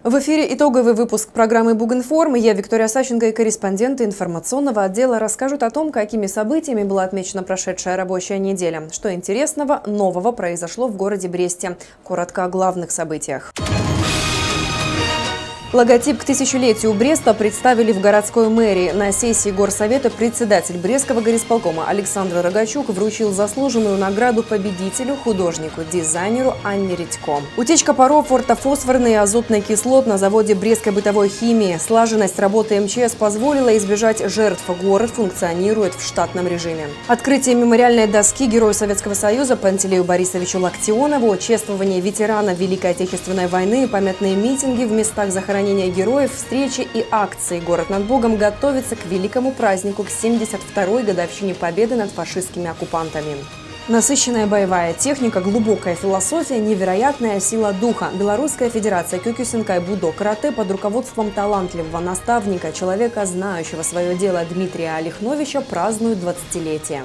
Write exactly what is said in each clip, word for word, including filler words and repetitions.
В эфире итоговый выпуск программы «Бугинформ». Я, Виктория Сащенко, и корреспонденты информационного отдела расскажут о том, какими событиями была отмечена прошедшая рабочая неделя. Что интересного, нового произошло в городе Бресте. Коротко о главных событиях. Логотип к тысячелетию Бреста представили в городской мэрии. На сессии горсовета председатель Брестского горисполкома Александр Рогачук вручил заслуженную награду победителю, художнику, дизайнеру Анне Редько. Утечка паров ортофосфорной и азотной кислот на заводе Брестской бытовой химии. Слаженность работы МЧС позволила избежать жертв. Город функционирует в штатном режиме. Открытие мемориальной доски Герою Советского Союза Пантелею Борисовичу Локтионову, чествование ветеранов Великой Отечественной войны, памятные митинги в местах захоронения героев, встречи и акции. Город над Богом готовится к великому празднику, к семьдесят второй годовщине победы над фашистскими оккупантами. Насыщенная боевая техника, глубокая философия, невероятная сила духа. Белорусская федерация кёкюсинкай будо карате под руководством талантливого наставника, человека, знающего свое дело, Дмитрия Олехновича, празднует двадцатилетие.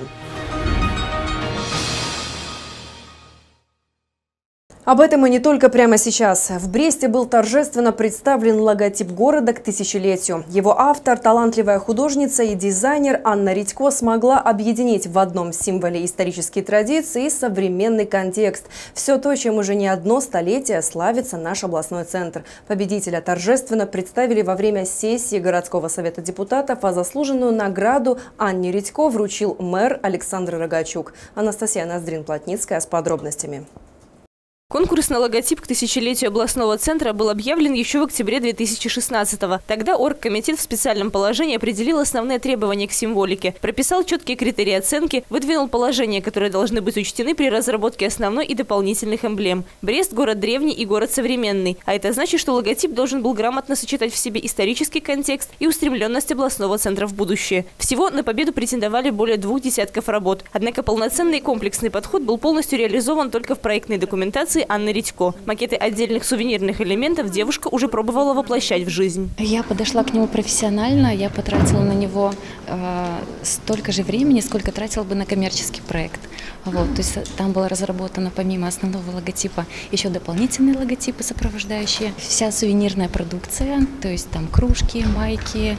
Об этом и не только прямо сейчас. В Бресте был торжественно представлен логотип города к тысячелетию. Его автор, талантливая художница и дизайнер Анна Редько смогла объединить в одном символе исторические традиции и современный контекст. Все то, чем уже не одно столетие славится наш областной центр. Победителя торжественно представили во время сессии городского совета депутатов, а заслуженную награду Анне Редько вручил мэр Александр Рогачук. Анастасия Ноздрин-Плотницкая с подробностями. Конкурс на логотип к тысячелетию областного центра был объявлен еще в октябре две тысячи шестнадцатого. Тогда оргкомитет в специальном положении определил основные требования к символике, прописал четкие критерии оценки, выдвинул положения, которые должны быть учтены при разработке основной и дополнительных эмблем. Брест – город древний и город современный. А это значит, что логотип должен был грамотно сочетать в себе исторический контекст и устремленность областного центра в будущее. Всего на победу претендовали более двух десятков работ. Однако полноценный и комплексный подход был полностью реализован только в проектной документации Анны Редько. Макеты отдельных сувенирных элементов девушка уже пробовала воплощать в жизнь. Я подошла к нему профессионально, я потратила на него э, столько же времени, сколько тратила бы на коммерческий проект. Вот, то есть там была разработана помимо основного логотипа еще дополнительные логотипы сопровождающие. Вся сувенирная продукция, то есть там кружки, майки,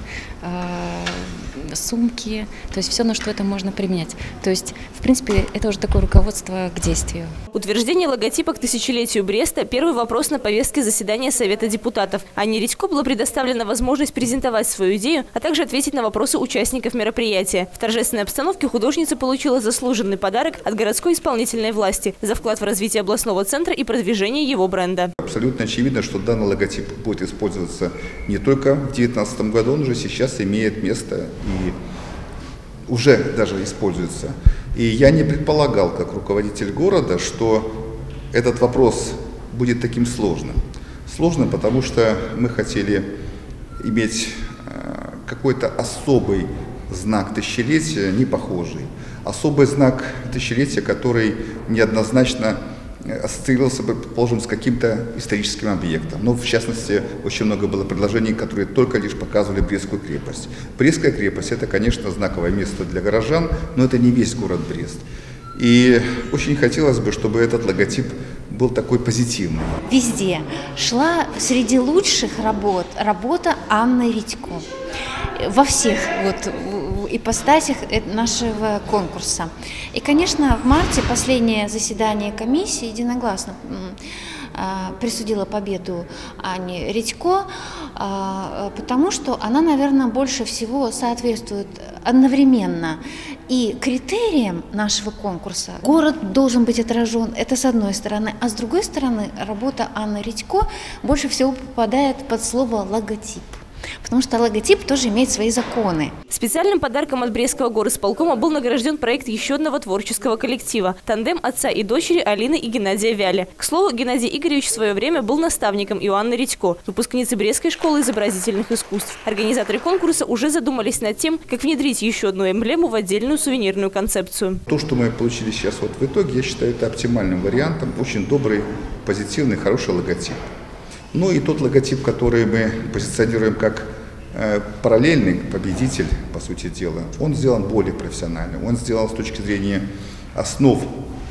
э, сумки, то есть все, на что это можно применять. То есть, в принципе, это уже такое руководство к действию. Утверждение логотипа к тысячелетию Бреста – первый вопрос на повестке заседания Совета депутатов. Анне Редько была предоставлена возможность презентовать свою идею, а также ответить на вопросы участников мероприятия. В торжественной обстановке художница получила заслуженный подарок от городской исполнительной власти за вклад в развитие областного центра и продвижение его бренда. Абсолютно очевидно, что данный логотип будет использоваться не только в две тысячи девятнадцатом году, он уже сейчас имеет место и уже даже используется. И я не предполагал, как руководитель города, что этот вопрос будет таким сложным. Сложным, потому что мы хотели иметь какой-то особый знак тысячелетия, не похожий. Особый знак тысячелетия, который неоднозначно ассоциировался бы, предположим, с каким-то историческим объектом. Но, в частности, очень много было предложений, которые только лишь показывали Брестскую крепость. Брестская крепость – это, конечно, знаковое место для горожан, но это не весь город Брест. И очень хотелось бы, чтобы этот логотип был такой позитивный. Везде шла среди лучших работ работа Анны Редько. Во всех вот ипостасях нашего конкурса. И, конечно, в марте последнее заседание комиссии единогласно присудила победу Анне Редько, потому что она, наверное, больше всего соответствует одновременно и критериям нашего конкурса. Город должен быть отражен, это с одной стороны, а с другой стороны работа Анны Редько больше всего попадает под слово «логотип». Потому что логотип тоже имеет свои законы. Специальным подарком от Брестского горисполкома был награжден проект еще одного творческого коллектива – тандем отца и дочери Алины и Геннадия Вяля. К слову, Геннадий Игоревич в свое время был наставником Иоанны Редько, выпускницы Брестской школы изобразительных искусств. Организаторы конкурса уже задумались над тем, как внедрить еще одну эмблему в отдельную сувенирную концепцию. То, что мы получили сейчас вот в итоге, я считаю, это оптимальным вариантом. Очень добрый, позитивный, хороший логотип. Ну и тот логотип, который мы позиционируем как э, параллельный победитель, по сути дела, он сделан более профессионально. Он сделан с точки зрения основ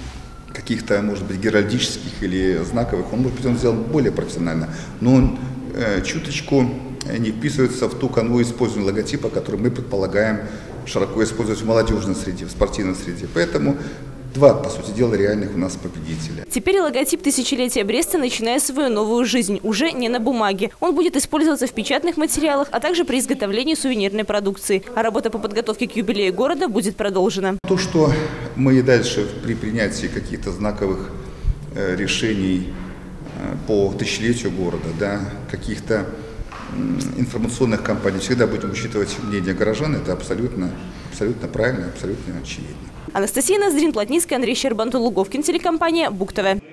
каких-то, может быть, геральдических или знаковых, он, может быть, он сделан более профессионально. Но он э, чуточку не вписывается в ту канву использования логотипа, который мы предполагаем широко использовать в молодежной среде, в спортивной среде. Поэтому два, по сути дела, реальных у нас победителя. Теперь логотип тысячелетия Бреста начинает свою новую жизнь, уже не на бумаге. Он будет использоваться в печатных материалах, а также при изготовлении сувенирной продукции. А работа по подготовке к юбилею города будет продолжена. То, что мы и дальше при принятии каких-то знаковых э, решений э, по тысячелетию города, да, каких-то э, информационных кампаний, всегда будем учитывать мнение горожан, это абсолютно, абсолютно правильно, абсолютно очевидно. Анастасия Ноздрин, Плотницкая, Андрей Щербантул, Луговкин, телекомпания БуК-ТВ.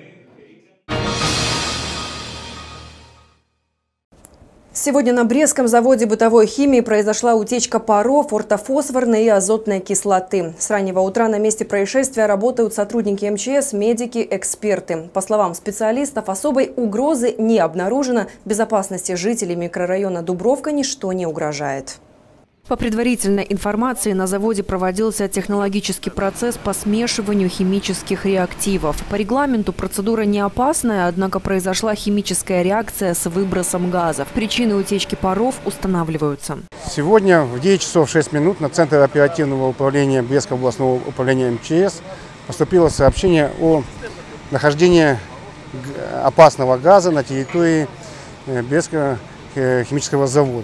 Сегодня на Брестском заводе бытовой химии произошла утечка паров, ортофосфорной и азотной кислоты. С раннего утра на месте происшествия работают сотрудники эм че эс, медики, эксперты. По словам специалистов, особой угрозы не обнаружено. Безопасности жителей микрорайона Дубровка ничто не угрожает. По предварительной информации, на заводе проводился технологический процесс по смешиванию химических реактивов. По регламенту процедура не опасная, однако произошла химическая реакция с выбросом газов. Причины утечки паров устанавливаются. Сегодня в девять часов шесть минут на Центр оперативного управления Брестского областного управления эм че эс поступило сообщение о нахождении опасного газа на территории Брестского химического завода.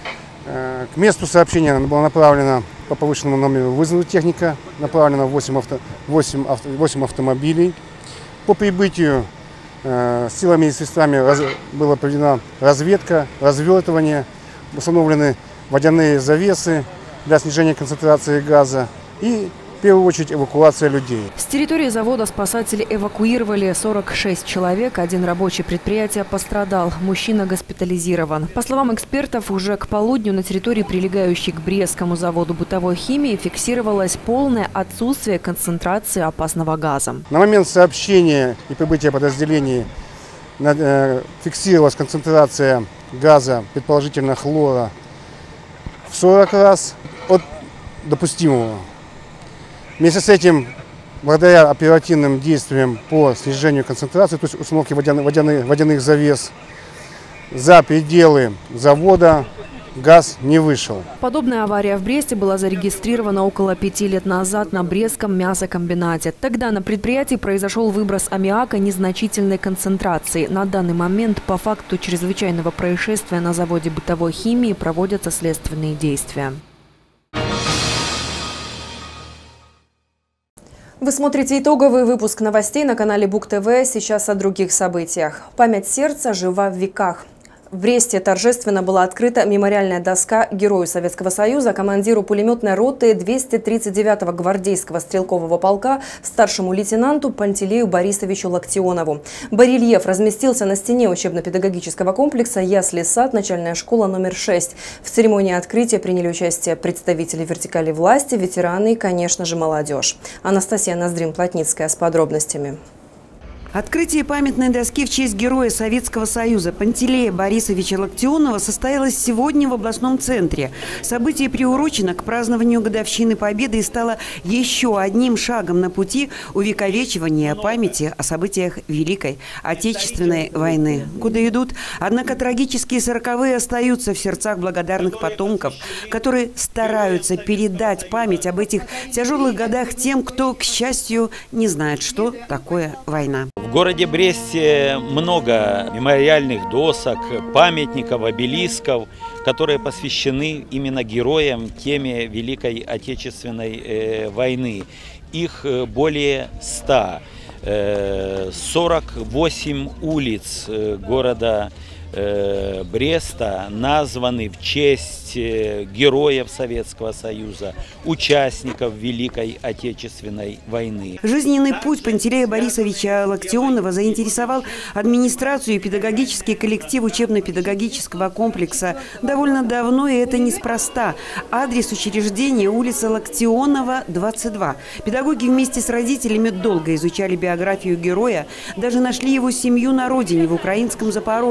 К месту сообщения было направлено по повышенному номеру вызова техника, направлено восемь, авто, восемь, авто, восемь автомобилей. По прибытию э, силами и средствами раз, была проведена разведка, развертывание, установлены водяные завесы для снижения концентрации газа и в первую очередь эвакуация людей. С территории завода спасатели эвакуировали сорок шесть человек. Один рабочий предприятия пострадал. Мужчина госпитализирован. По словам экспертов, уже к полудню на территории, прилегающей к Брестскому заводу бытовой химии, фиксировалось полное отсутствие концентрации опасного газа. На момент сообщения и прибытия подразделений фиксировалась концентрация газа, предположительно хлора, в сорок раз от допустимого. Вместе с этим, благодаря оперативным действиям по снижению концентрации, то есть установке водяных, водяных, водяных завес, за пределы завода газ не вышел. Подобная авария в Бресте была зарегистрирована около пяти лет назад на Брестском мясокомбинате. Тогда на предприятии произошел выброс аммиака незначительной концентрации. На данный момент по факту чрезвычайного происшествия на заводе бытовой химии проводятся следственные действия. Вы смотрите итоговый выпуск новостей на канале БуК-ТВ. Сейчас о других событиях. Память сердца жива в веках. В Бресте торжественно была открыта мемориальная доска Герою Советского Союза, командиру пулеметной роты двести тридцать девятого гвардейского стрелкового полка, старшему лейтенанту Пантелею Борисовичу Локтионову. Барельеф разместился на стене учебно-педагогического комплекса «Ясли-сад», начальная школа номер шесть. В церемонии открытия приняли участие представители вертикали власти, ветераны и, конечно же, молодежь. Анастасия Ноздрин, Плотницкая, с подробностями. Открытие памятной доски в честь Героя Советского Союза Пантелея Борисовича Локтионова состоялось сегодня в областном центре. Событие приурочено к празднованию годовщины Победы и стало еще одним шагом на пути увековечивания памяти о событиях Великой Отечественной войны. Куда идут? Однако трагические сороковые остаются в сердцах благодарных потомков, которые стараются передать память об этих тяжелых годах тем, кто, к счастью, не знает, что такое война. В городе Бресте много мемориальных досок, памятников, обелисков, которые посвящены именно героям теме Великой Отечественной э, войны. Их более ста. Э, сорок восемь улиц города э, Бреста названы в честь героев Советского Союза, участников Великой Отечественной войны. Жизненный путь Пантелея Борисовича Локтионова заинтересовал администрацию и педагогический коллектив учебно-педагогического комплекса довольно давно, и это неспроста. Адрес учреждения – улица Локтионова, двадцать два. Педагоги вместе с родителями долго изучали биографию героя, даже нашли его семью на родине, в украинском Запорожье.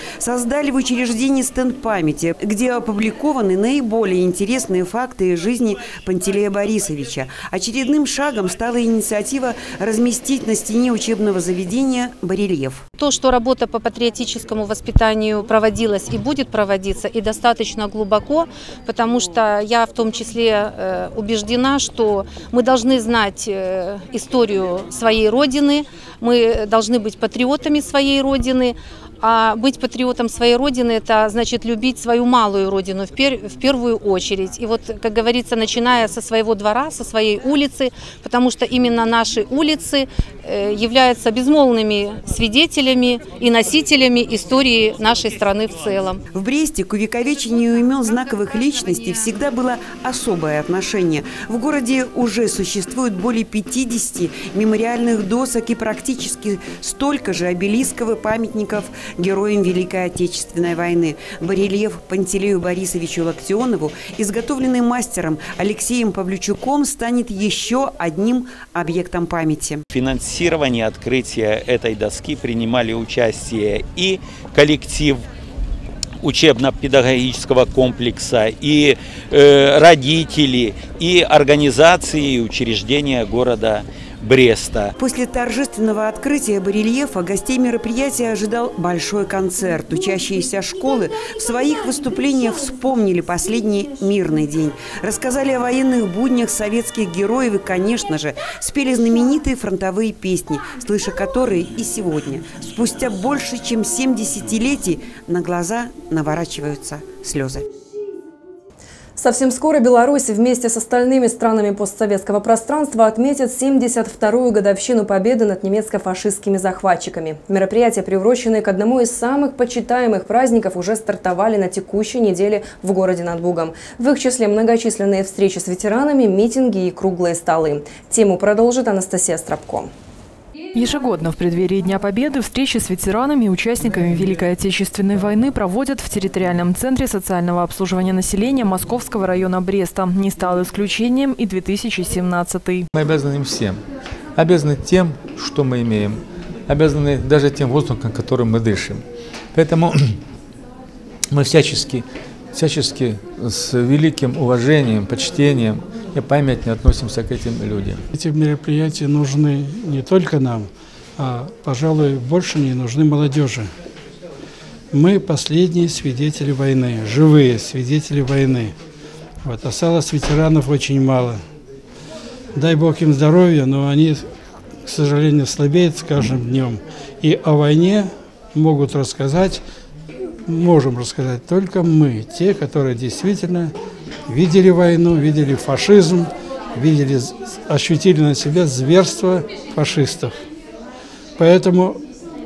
создали в учреждении стенд памяти, где опубликованы наиболее интересные факты из жизни Пантелея Борисовича. Очередным шагом стала инициатива разместить на стене учебного заведения барельеф. То, что работа по патриотическому воспитанию проводилась и будет проводиться, и достаточно глубоко, потому что я в том числе э, убеждена, что мы должны знать э, историю своей Родины, мы должны быть патриотами своей Родины. А быть патриотом своей Родины – это значит любить свою малую Родину в, пер, в первую очередь. И вот, как говорится, начиная со своего двора, со своей улицы, потому что именно наши улицы э, являются безмолвными свидетелями и носителями истории нашей страны в целом. В Бресте к увековечению имен знаковых личностей всегда было особое отношение. В городе уже существует более пятидесяти мемориальных досок и практически столько же обелисков и памятников героям Великой Отечественной войны. Барельеф Пантелею Борисовичу Локтионову, изготовленный мастером Алексеем Павлючуком, станет еще одним объектом памяти. В финансировании открытия этой доски принимали участие и коллектив учебно-педагогического комплекса, и э, родители, и организации и учреждения города Бреста. После торжественного открытия барельефа гостей мероприятия ожидал большой концерт. Учащиеся школы в своих выступлениях вспомнили последний мирный день, рассказали о военных буднях советских героев и, конечно же, спели знаменитые фронтовые песни, слыша которые и сегодня, спустя больше чем семь десятилетий, на глаза наворачиваются слезы. Совсем скоро Беларусь вместе с остальными странами постсоветского пространства отметит семьдесят вторую годовщину победы над немецко-фашистскими захватчиками. Мероприятия, приуроченные к одному из самых почитаемых праздников, уже стартовали на текущей неделе в городе над Бугом. В их числе многочисленные встречи с ветеранами, митинги и круглые столы. Тему продолжит Анастасия Стропко. Ежегодно в преддверии Дня Победы встречи с ветеранами и участниками Великой Отечественной войны проводят в территориальном центре социального обслуживания населения Московского района Бреста. Не стал исключением и две тысячи семнадцатый. Мы обязаны им всем. Обязаны тем, что мы имеем. Обязаны даже тем воздухом, которым мы дышим. Поэтому мы всячески, всячески с великим уважением, почтением и памятью относимся к этим людям. Эти мероприятия нужны не только нам, а, пожалуй, больше не нужны молодежи. Мы последние свидетели войны, живые свидетели войны. Вот, осталось ветеранов очень мало. Дай Бог им здоровья, но они, к сожалению, слабеют с каждым днем. И о войне могут рассказать, можем рассказать только мы, те, которые действительно видели войну, видели фашизм, видели, ощутили на себе зверство фашистов. Поэтому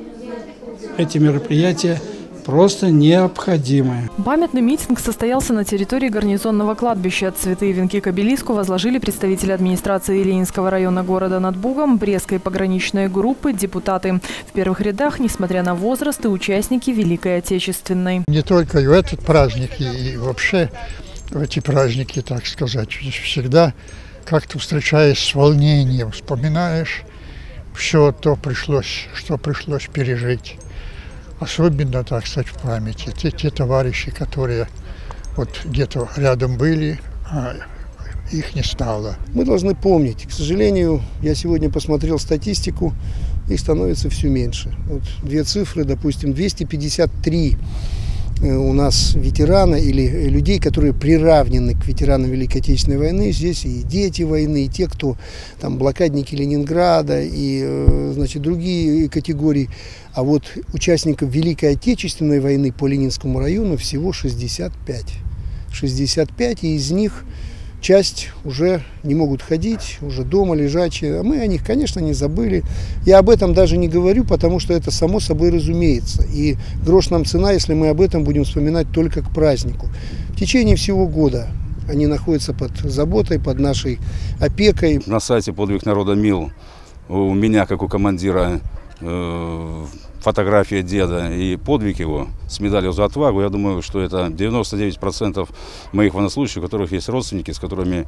эти мероприятия просто необходимы. Памятный митинг состоялся на территории гарнизонного кладбища. Цветы и венки к обелиску возложили представители администрации Ленинского района города над Бугом, Брестской пограничной группы, депутаты. В первых рядах, несмотря на возраст, и участники Великой Отечественной. Не только в этот праздник, и вообще в эти праздники, так сказать, всегда как-то встречаешь с волнением, вспоминаешь все то, пришлось, что пришлось пережить. Особенно, так сказать, в памяти. Те, те товарищи, которые вот где-то рядом были, а их не стало. Мы должны помнить. К сожалению, я сегодня посмотрел статистику, их становится все меньше. Вот две цифры, допустим, двести пятьдесят три у нас ветерана или людей, которые приравнены к ветеранам Великой Отечественной войны. Здесь и дети войны, и те, кто там блокадники Ленинграда, и значит, другие категории. А вот участников Великой Отечественной войны по Ленинскому району всего шестьдесят пять. шестьдесят пять, и из них часть уже не могут ходить, уже дома лежачие. А мы о них, конечно, не забыли. Я об этом даже не говорю, потому что это само собой разумеется. И грош нам цена, если мы об этом будем вспоминать только к празднику. В течение всего года они находятся под заботой, под нашей опекой. На сайте «Подвиг народа Мил» у меня, как у командира, фотография деда и подвиг его с медалью за отвагу, я думаю, что это девяносто девять процентов моих военнослужащих, у которых есть родственники, с которыми,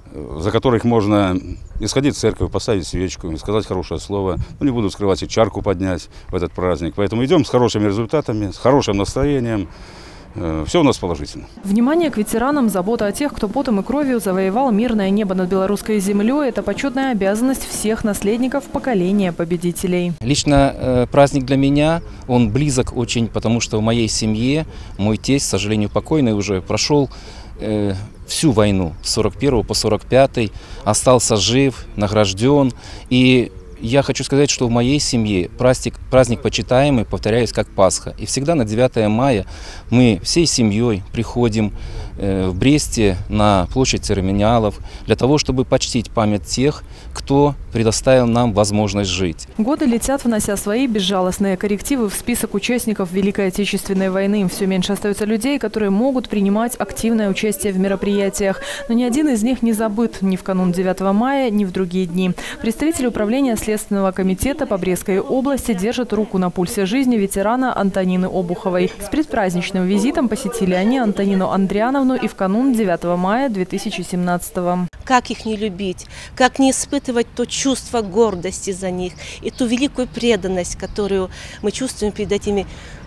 за которых можно исходить в церковь, поставить свечку, сказать хорошее слово. Ну, не буду скрывать, и чарку поднять в этот праздник. Поэтому идем с хорошими результатами, с хорошим настроением. Все у нас положительно. Внимание к ветеранам, забота о тех, кто потом и кровью завоевал мирное небо над белорусской землей – это почетная обязанность всех наследников поколения победителей. Лично э, праздник для меня, он близок очень, потому что в моей семье мой тесть, к сожалению, покойный уже, прошел э, всю войну с сорок первого по сорок пятый, остался жив, награжден. И я хочу сказать, что в моей семье праздник, праздник почитаемый, повторяюсь, как Пасха. И всегда на девятое мая мы всей семьей приходим э, в Бресте на площадь церемониалов для того, чтобы почтить память тех, кто предоставил нам возможность жить. Годы летят, внося свои безжалостные коррективы в список участников Великой Отечественной войны. Все меньше остается людей, которые могут принимать активное участие в мероприятиях. Но ни один из них не забыт ни в канун девятого мая, ни в другие дни. Представители управления Следственного комитета по Брестской области держат руку на пульсе жизни ветерана Антонины Обуховой. С предпраздничным визитом посетили они Антонину Андриановну и в канун девятого мая две тысячи семнадцатого. Как их не любить, как не испытывать то чувство гордости за них и ту великую преданность, которую мы чувствуем перед этими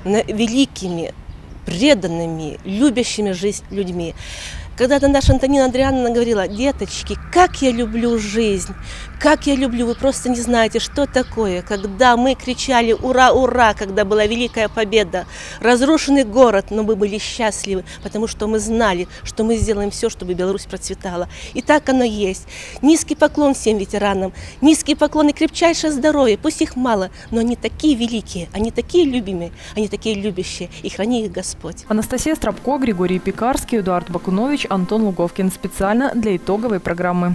великими, преданными, любящими жизнь людьми. Когда-то наша Антонина Андриановна говорила: деточки, как я люблю жизнь, как я люблю, вы просто не знаете, что такое, когда мы кричали «Ура, ура!», когда была великая победа, разрушенный город, но мы были счастливы, потому что мы знали, что мы сделаем все, чтобы Беларусь процветала. И так оно есть. Низкий поклон всем ветеранам, низкий поклон и крепчайшее здоровье, пусть их мало, но они такие великие, они такие любимые, они такие любящие, и храни их Господь. Анастасия Стропко, Григорий Пекарский, Эдуард Бакунович, Антон Луговкин. Специально для итоговой программы.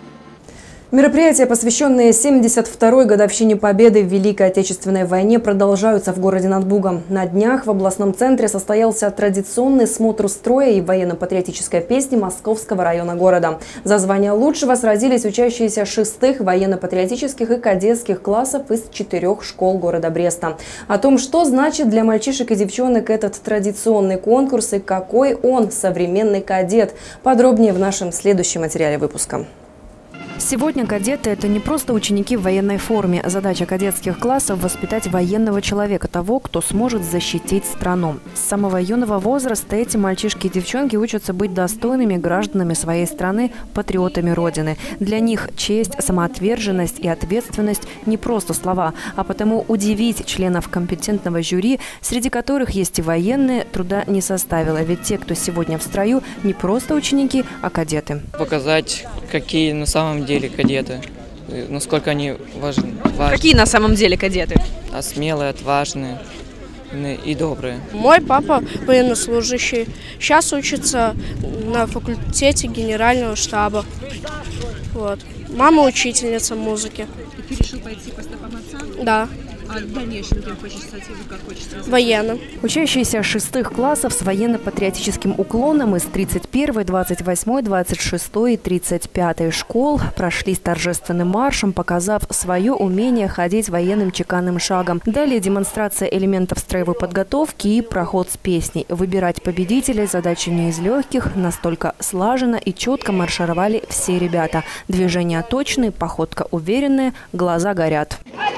Мероприятия, посвященные семьдесят второй годовщине победы в Великой Отечественной войне, продолжаются в городе над Бугом. На днях в областном центре состоялся традиционный смотр строя и военно-патриотической песни Московского района города. За звание лучшего сразились учащиеся шестых военно-патриотических и кадетских классов из четырех школ города Бреста. О том, что значит для мальчишек и девчонок этот традиционный конкурс и какой он современный кадет, подробнее в нашем следующем материале выпуска. Сегодня кадеты – это не просто ученики в военной форме. Задача кадетских классов – воспитать военного человека, того, кто сможет защитить страну. С самого юного возраста эти мальчишки и девчонки учатся быть достойными гражданами своей страны, патриотами Родины. Для них честь, самоотверженность и ответственность – не просто слова, а потому удивить членов компетентного жюри, среди которых есть и военные, труда не составило. Ведь те, кто сегодня в строю, не просто ученики, а кадеты. Показать, какие на самом деле кадеты, насколько они важны. важны. Какие на самом деле кадеты? А смелые, отважные и добрые. Мой папа военнослужащий. Сейчас учится на факультете генерального штаба. Вот. Мама учительница музыки. И ты решил пойти по стопам отца? Да. А в дальнейшем кем хочешь стать? Как хочешь стать? Военным. Учащиеся шестых классов с военно-патриотическим уклоном из тридцать первой, двадцать восьмой, двадцать шестой и тридцать пятой школ прошлись торжественным маршем, показав свое умение ходить военным чеканным шагом. Далее демонстрация элементов строевой подготовки и проход с песней. Выбирать победителей задача не из легких, настолько слаженно и четко маршировали все ребята. Движения точные, походка уверенная, глаза горят.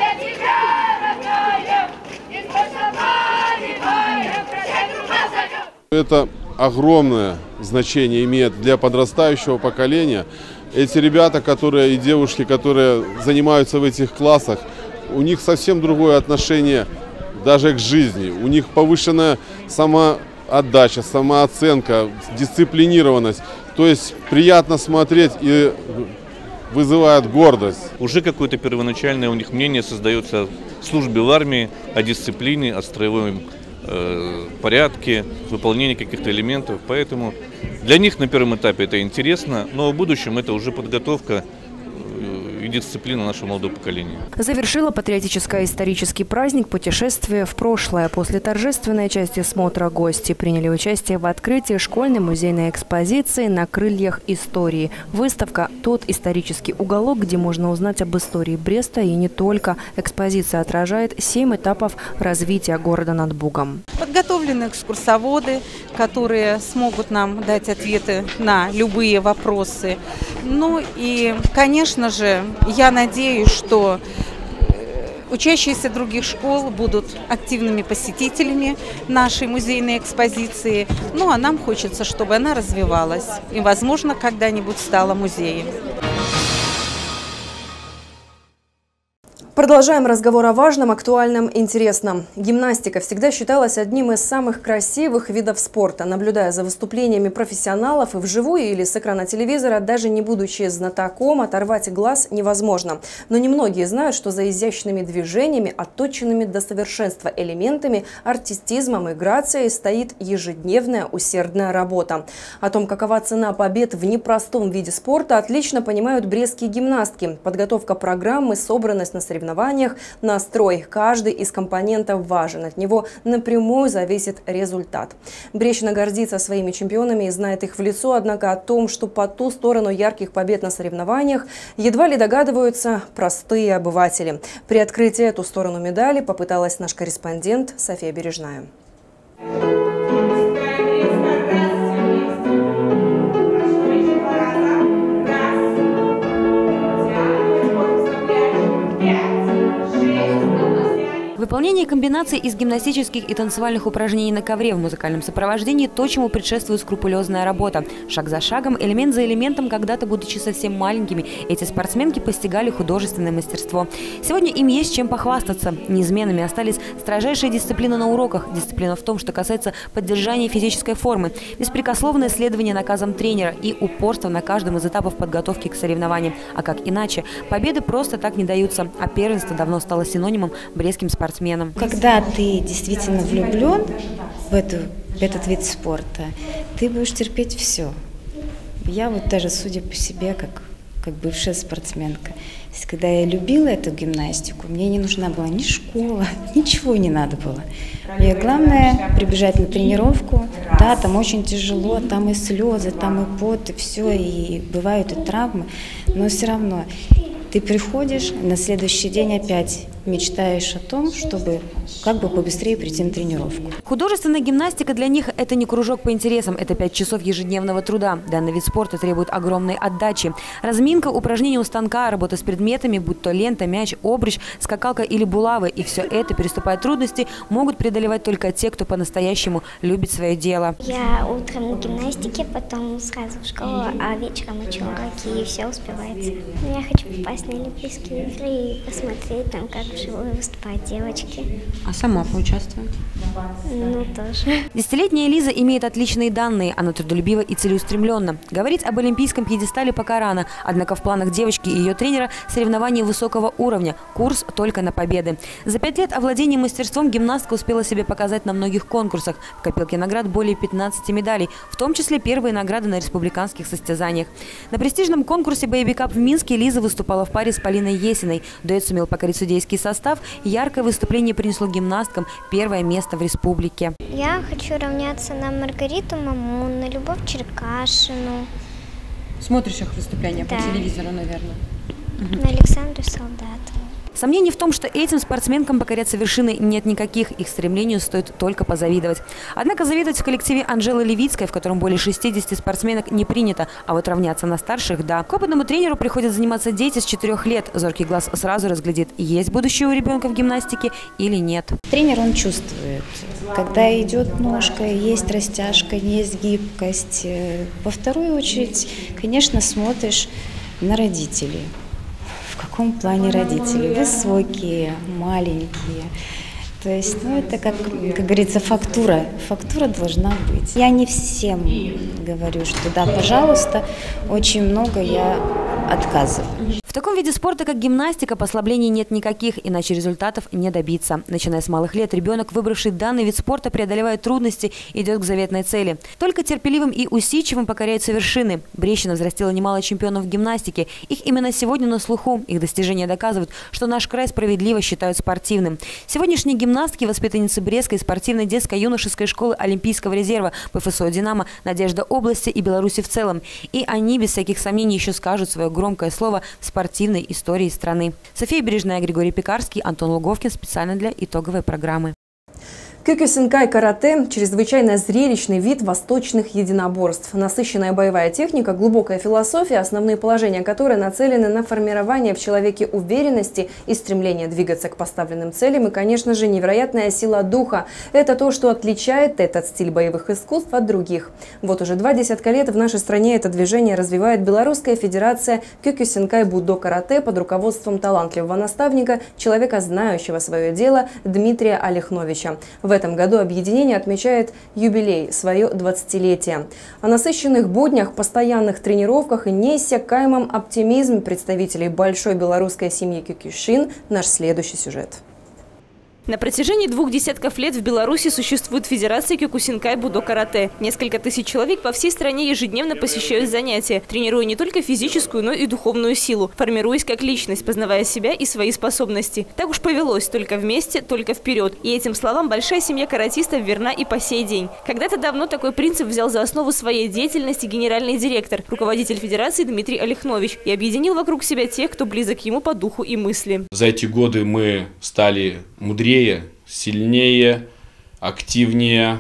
Это огромное значение имеет для подрастающего поколения. Эти ребята, которые и девушки, которые занимаются в этих классах, у них совсем другое отношение даже к жизни. У них повышенная самоотдача, самооценка, дисциплинированность. То есть приятно смотреть и вызывает гордость. Уже какое-то первоначальное у них мнение создается в службе в армии о дисциплине, о строевом э, порядке, выполнении каких-то элементов. Поэтому для них на первом этапе это интересно, но в будущем это уже подготовка. дисциплину нашего молодого поколения. Завершила патриотическо-исторический праздник путешествие в прошлое. После торжественной части смотра гости приняли участие в открытии школьной музейной экспозиции «На крыльях истории». Выставка – тот исторический уголок, где можно узнать об истории Бреста и не только. Экспозиция отражает семь этапов развития города над Бугом. Подготовлены экскурсоводы, которые смогут нам дать ответы на любые вопросы. Ну и, конечно же, я надеюсь, что учащиеся других школ будут активными посетителями нашей музейной экспозиции. Ну а нам хочется, чтобы она развивалась и, возможно, когда-нибудь стала музеем. Продолжаем разговор о важном, актуальном, интересном. Гимнастика всегда считалась одним из самых красивых видов спорта. Наблюдая за выступлениями профессионалов и вживую или с экрана телевизора, даже не будучи знатоком, оторвать глаз невозможно. Но немногие знают, что за изящными движениями, отточенными до совершенства элементами, артистизмом и грацией стоит ежедневная усердная работа. О том, какова цена побед в непростом виде спорта, отлично понимают брестские гимнастки. Подготовка программы, собранность на соревнованиях, настрой. Каждый из компонентов важен. От него напрямую зависит результат. Брещина гордится своими чемпионами и знает их в лицо, однако о том, что по ту сторону ярких побед на соревнованиях, едва ли догадываются простые обыватели. При открытии эту сторону медали попыталась наш корреспондент София Бережная. Выполнение комбинаций из гимнастических и танцевальных упражнений на ковре в музыкальном сопровождении – то, чему предшествует скрупулезная работа. Шаг за шагом, элемент за элементом, когда-то, будучи совсем маленькими, эти спортсменки постигали художественное мастерство. Сегодня им есть чем похвастаться. Неизменными остались строжайшие дисциплины на уроках, дисциплина в том, что касается поддержания физической формы, беспрекословное следование наказам тренера и упорство на каждом из этапов подготовки к соревнованиям. А как иначе? Победы просто так не даются, а первенство давно стало синонимом брестским спортсменам. Когда ты действительно влюблен в, эту, в этот вид спорта, ты будешь терпеть все. Я вот даже, судя по себе, как, как бывшая спортсменка, когда я любила эту гимнастику, мне не нужна была ни школа, ничего не надо было. Мне главное прибежать на тренировку, да, там очень тяжело, там и слезы, там и пот, и все, и бывают и травмы, но все равно ты приходишь, на следующий день опять мечтаешь о том, чтобы как бы побыстрее прийти на тренировку. Художественная гимнастика для них – это не кружок по интересам, это пять часов ежедневного труда. Данный вид спорта требует огромной отдачи. Разминка, упражнения у станка, работа с предметами, будь то лента, мяч, обруч, скакалка или булавы. И все это, переступая трудности, могут преодолевать только те, кто по-настоящему любит свое дело. Я утром на гимнастике, потом сразу в школу, а вечером учу уроки, и все успевается. Я хочу попасть на Олимпийские игры и посмотреть там, как вживую выступают девочки. А сама поучаствовать? Ну, тоже. Десятилетняя Лиза имеет отличные данные. Она трудолюбива и целеустремленна. Говорить об олимпийском пьедестале пока рано. Однако в планах девочки и ее тренера соревнования высокого уровня. Курс только на победы. За пять лет овладения мастерством гимнастка успела себе показать на многих конкурсах. В копилке наград более пятнадцати медалей, в том числе первые награды на республиканских состязаниях. На престижном конкурсе Baby Cup в Минске Лиза выступала в паре с Полиной Есиной. Дуэт сумел покорить судейский состав. Яркое выступление принесло гимнасткам первое место в республике. Я хочу равняться на Маргариту Мамун, на Любовь Черкашину. Смотришь их выступления да. по телевизору, наверное? На Александру Солдатову. Сомнений в том, что этим спортсменкам покоряться вершины, нет никаких. Их стремлению стоит только позавидовать. Однако завидовать в коллективе Анжелы Левицкой, в котором более шестидесяти спортсменок, не принято. А вот равняться на старших – да. К опытному тренеру приходят заниматься дети с четырех лет. Зоркий глаз сразу разглядит, есть будущее у ребенка в гимнастике или нет. Тренер, он чувствует, когда идет ножка, есть растяжка, есть гибкость. Во вторую очередь, конечно, смотришь на родителей. В каком плане родители? Высокие, маленькие. То есть, ну, это, как, как говорится, фактура. Фактура должна быть. Я не всем говорю, что да, пожалуйста. Очень много я отказа. В таком виде спорта, как гимнастика, послаблений нет никаких, иначе результатов не добиться. Начиная с малых лет, ребенок, выбравший данный вид спорта, преодолевает трудности и идет к заветной цели. Только терпеливым и усидчивым покоряются вершины. Брещина взрастила немало чемпионов гимнастики. Их именно сегодня на слуху. Их достижения доказывают, что наш край справедливо считают спортивным. Сегодняшние гимнастки – воспитанницы Брестской спортивной детско-юношеской школы Олимпийского резерва, ПФСО «Динамо», надежда области и Беларуси в целом. И они, без всяких сомнений, еще скажут свое громкое слово в спортивной истории страны. София Бережная, Григорий Пекарский, Антон Луговкин. Специально для итоговой программы. Кёкюсинкай карате – чрезвычайно зрелищный вид восточных единоборств. Насыщенная боевая техника, глубокая философия, основные положения которой нацелены на формирование в человеке уверенности и стремление двигаться к поставленным целям и, конечно же, невероятная сила духа. Это то, что отличает этот стиль боевых искусств от других. Вот уже два десятка лет в нашей стране это движение развивает Белорусская федерация Кёкюсинкай будо карате под руководством талантливого наставника, человека, знающего свое дело, Дмитрия Олехновича. В В этом году объединение отмечает юбилей, свое двадцатилетие. О насыщенных буднях, постоянных тренировках и неиссякаемом оптимизме представителей большой белорусской семьи Кёкюшин наш следующий сюжет. На протяжении двух десятков лет в Беларуси существует Федерация Кёкюсинкай будо карате. Несколько тысяч человек по всей стране ежедневно посещают занятия, тренируя не только физическую, но и духовную силу, формируясь как личность, познавая себя и свои способности. Так уж повелось: только вместе, только вперед. И этим словам большая семья каратистов верна и по сей день. Когда-то давно такой принцип взял за основу своей деятельности генеральный директор, руководитель Федерации Дмитрий Олехнович, и объединил вокруг себя тех, кто близок ему по духу и мысли. За эти годы мы стали мудрее, сильнее, активнее,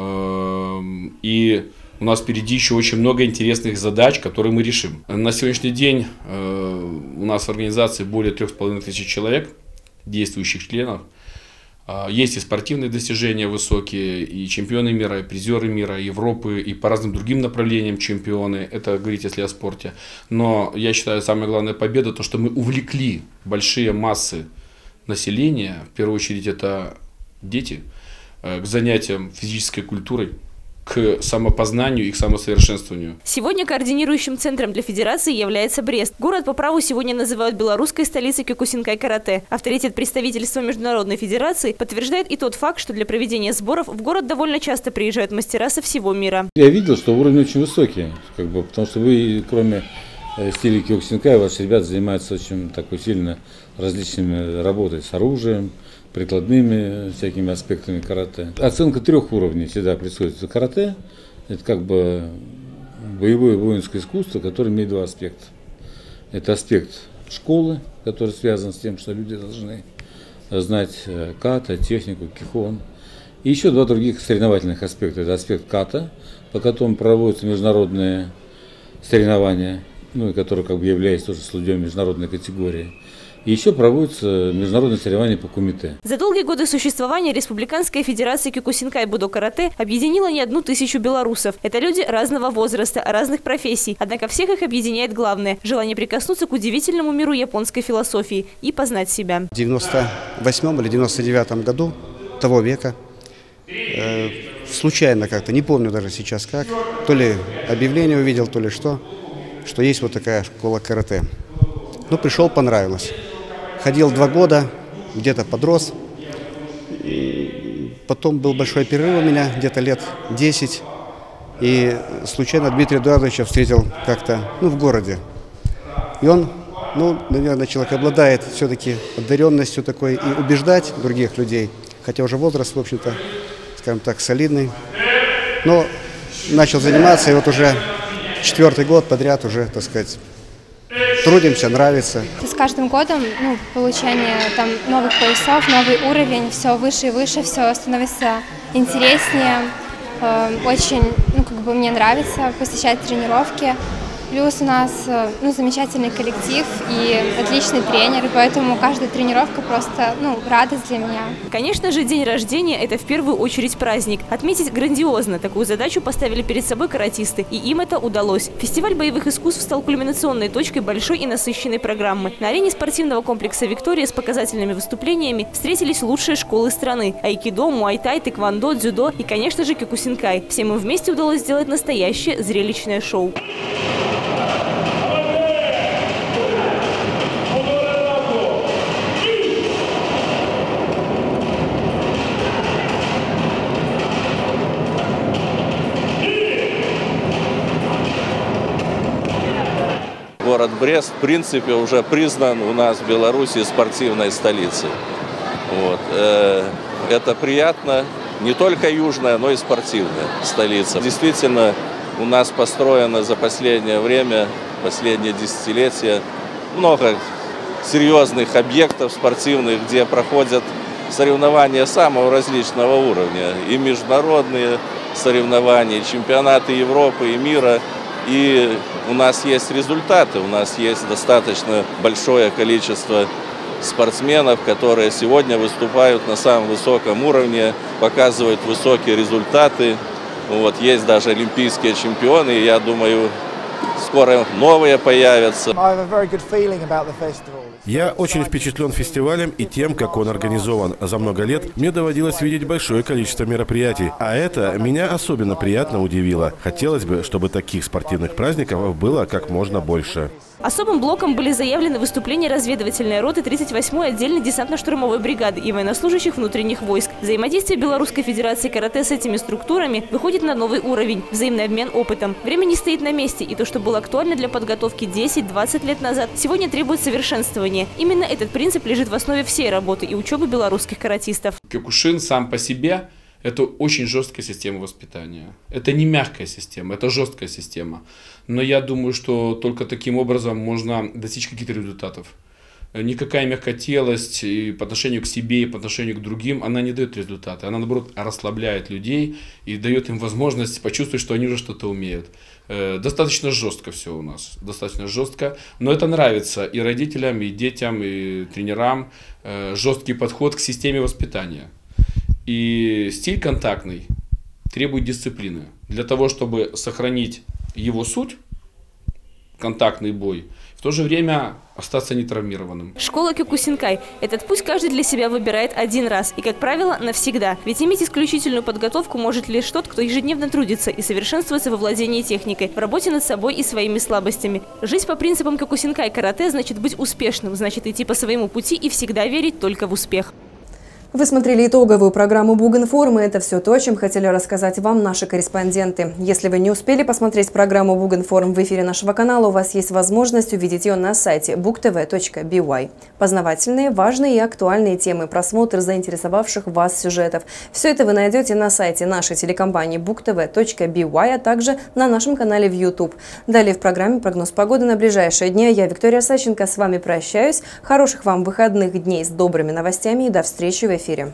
э, и у нас впереди еще очень много интересных задач, которые мы решим. На сегодняшний день э, у нас в организации более трех с половиной тысяч человек, действующих членов. Э, есть и спортивные достижения высокие, и чемпионы мира, и призеры мира, Европы, и по разным другим направлениям чемпионы. Это говорить, если о спорте. Но я считаю, самая главная победа то, что мы увлекли большие массы населения, в первую очередь это дети, к занятиям физической культурой, к самопознанию и к самосовершенствованию. Сегодня координирующим центром для Федерации является Брест. Город по праву сегодня называют белорусской столицей Кёкюсинкай карате. Авторитет представительства Международной Федерации подтверждает и тот факт, что для проведения сборов в город довольно часто приезжают мастера со всего мира. Я видел, что уровень очень высокий, как бы, потому что вы, кроме стиля Кёкюсинкай, ваши ребята занимаются очень такой сильно различными работой с оружием, прикладными всякими аспектами карате. Оценка трех уровней всегда присутствует в карате. Это как бы боевое воинское искусство, которое имеет два аспекта. Это аспект школы, который связан с тем, что люди должны знать ката, технику, кихон. И еще два других соревновательных аспекта. Это аспект ката, по которому проводятся международные соревнования, ну и который как бы является тоже судьей международной категории. И еще проводятся международные соревнования по кумите. За долгие годы существования Республиканская Федерация Кёкюсинкай будо карате объединила не одну тысячу белорусов. Это люди разного возраста, разных профессий. Однако всех их объединяет главное – желание прикоснуться к удивительному миру японской философии и познать себя. В девяносто восьмом или девяносто девятом году того века э, случайно как-то, не помню даже сейчас как, то ли объявление увидел, то ли что, что есть вот такая школа карате. Ну, пришел, понравилось. Ходил два года, где-то подрос. Потом был большой перерыв у меня, где-то лет десять. И случайно Дмитрия Эдуардовича встретил как-то, ну, в городе. И он, ну, наверное, человек обладает все-таки одаренностью такой и убеждать других людей. Хотя уже возраст, в общем-то, скажем так, солидный. Но начал заниматься, и вот уже четвертый год подряд уже, так сказать, трудимся, нравится. С каждым годом, ну, получение там новых поясов, новый уровень, все выше и выше, все становится интереснее. Э, очень, ну, как бы мне нравится посещать тренировки. Плюс у нас, ну, замечательный коллектив и отличный тренер, и поэтому каждая тренировка просто, ну, радость для меня. Конечно же, день рождения – это в первую очередь праздник. Отметить грандиозно такую задачу поставили перед собой каратисты, и им это удалось. Фестиваль боевых искусств стал кульминационной точкой большой и насыщенной программы. На арене спортивного комплекса «Виктория» с показательными выступлениями встретились лучшие школы страны – айкидо, муай-тай, тэквондо, дзюдо и, конечно же, кёкюсинкай. Всем им вместе удалось сделать настоящее зрелищное шоу. город Брест, в принципе, уже признан у нас в Беларуси спортивной столицей. Вот. Это приятно. Не только южная, но и спортивная столица. Действительно, у нас построено за последнее время, последние десятилетия, много серьезных объектов спортивных, где проходят соревнования самого различного уровня. И международные соревнования, и чемпионаты Европы и мира. И у нас есть результаты, у нас есть достаточно большое количество спортсменов, которые сегодня выступают на самом высоком уровне, показывают высокие результаты. Вот, есть даже олимпийские чемпионы, и я думаю, скоро новые появятся. Я очень впечатлен фестивалем и тем, как он организован. За много лет мне доводилось видеть большое количество мероприятий, а это меня особенно приятно удивило. Хотелось бы, чтобы таких спортивных праздников было как можно больше. Особым блоком были заявлены выступления разведывательной роты тридцать восьмой отдельной десантно-штурмовой бригады и военнослужащих внутренних войск. Взаимодействие Белорусской Федерации карате с этими структурами выходит на новый уровень – взаимный обмен опытом. Время не стоит на месте, и то, что было актуально для подготовки десять-двадцать лет назад, сегодня требует совершенствования. Именно этот принцип лежит в основе всей работы и учебы белорусских каратистов. Кёкушин сам по себе – это очень жесткая система воспитания. Это не мягкая система, это жесткая система. Но я думаю, что только таким образом можно достичь каких-то результатов. Никакая мягкотелость и по отношению к себе, и по отношению к другим, она не дает результаты. Она, наоборот, расслабляет людей и дает им возможность почувствовать, что они уже что-то умеют. Достаточно жестко все у нас, достаточно жестко. Но это нравится и родителям, и детям, и тренерам. Жесткий подход к системе воспитания. И стиль контактный требует дисциплины. Для того, чтобы сохранить его суть, контактный бой, в то же время остаться нетравмированным. Школа Кёкусинкай. Этот путь каждый для себя выбирает один раз. И, как правило, навсегда. Ведь иметь исключительную подготовку может лишь тот, кто ежедневно трудится и совершенствуется во владении техникой, в работе над собой и своими слабостями. Жить по принципам Кёкусинкай карате значит быть успешным, значит идти по своему пути и всегда верить только в успех. Вы смотрели итоговую программу Бугинформ, и это все то, о чем хотели рассказать вам наши корреспонденты. Если вы не успели посмотреть программу Бугинформ в эфире нашего канала, у вас есть возможность увидеть ее на сайте бук тэ вэ точка би уай. Познавательные, важные и актуальные темы, просмотр заинтересовавших вас сюжетов. Все это вы найдете на сайте нашей телекомпании бук тэ вэ точка би уай, а также на нашем канале в YouTube. Далее в программе прогноз погоды на ближайшие дни. Я, Виктория Саченко, с вами прощаюсь. Хороших вам выходных дней с добрыми новостями и до встречи в эфире.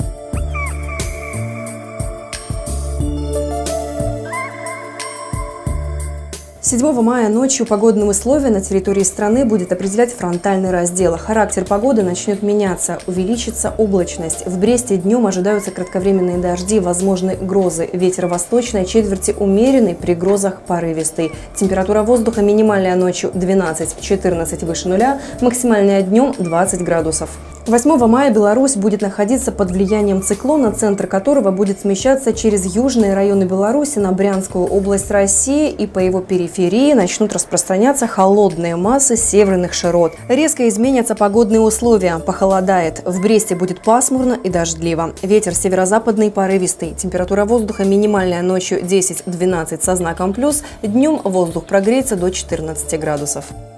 седьмого мая ночью погодные условия на территории страны будет определять фронтальный раздел. Характер погоды начнет меняться, увеличится облачность. В Бресте днем ожидаются кратковременные дожди, возможны грозы. Ветер восточной четверти умеренный, при грозах порывистый. Температура воздуха минимальная ночью двенадцать-четырнадцать выше нуля, максимальная днем двадцать градусов. восьмого мая Беларусь будет находиться под влиянием циклона, центр которого будет смещаться через южные районы Беларуси на Брянскую область России, и по его периферии начнут распространяться холодные массы северных широт. Резко изменятся погодные условия, похолодает. В Бресте будет пасмурно и дождливо. Ветер северо-западный порывистый. Температура воздуха минимальная ночью десять-двенадцать со знаком плюс, днем воздух прогреется до четырнадцати градусов.